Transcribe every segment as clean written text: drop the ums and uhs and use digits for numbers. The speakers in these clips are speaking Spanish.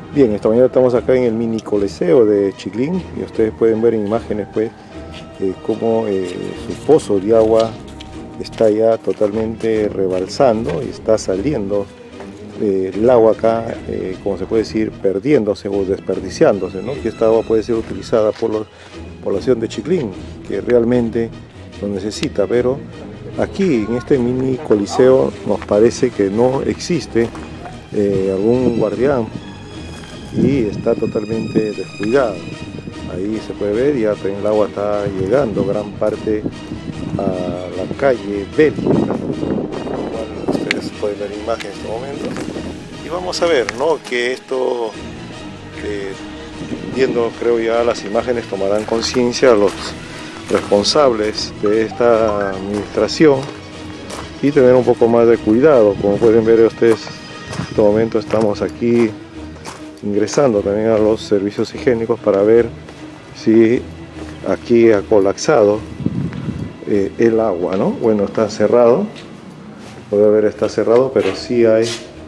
Bien, esta mañana estamos acá en el mini coliseo de Chiclín y ustedes pueden ver en imágenes pues cómo su pozo de agua está ya totalmente rebalsando y está saliendo el agua acá, como se puede decir, perdiéndose o desperdiciándose, ¿no? Que esta agua puede ser utilizada por la población de Chiclín, que realmente lo necesita, pero aquí en este mini coliseo nos parece que no existe algún guardián y está totalmente descuidado. Ahí se puede ver, ya el agua está llegando gran parte a la calle Bélgica, ustedes pueden ver imágenes en este momento. Y vamos a ver, ¿no? Que esto, viendo creo ya las imágenes, tomarán conciencia los responsables de esta administración y tener un poco más de cuidado. Como pueden ver ustedes, en este momento estamos aquí ingresando también a los servicios higiénicos para ver si aquí ha colapsado el agua, ¿no? Bueno, está cerrado, puede ver, está cerrado, pero sí hay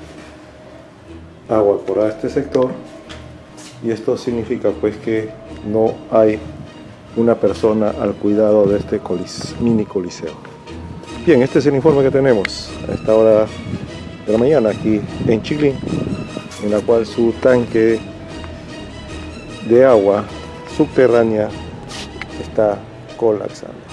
agua por este sector y esto significa pues que no hay una persona al cuidado de este mini coliseo. Bien, este es el informe que tenemos a esta hora de la mañana aquí en Chiclín, en la cual su tanque de agua subterránea está colapsando.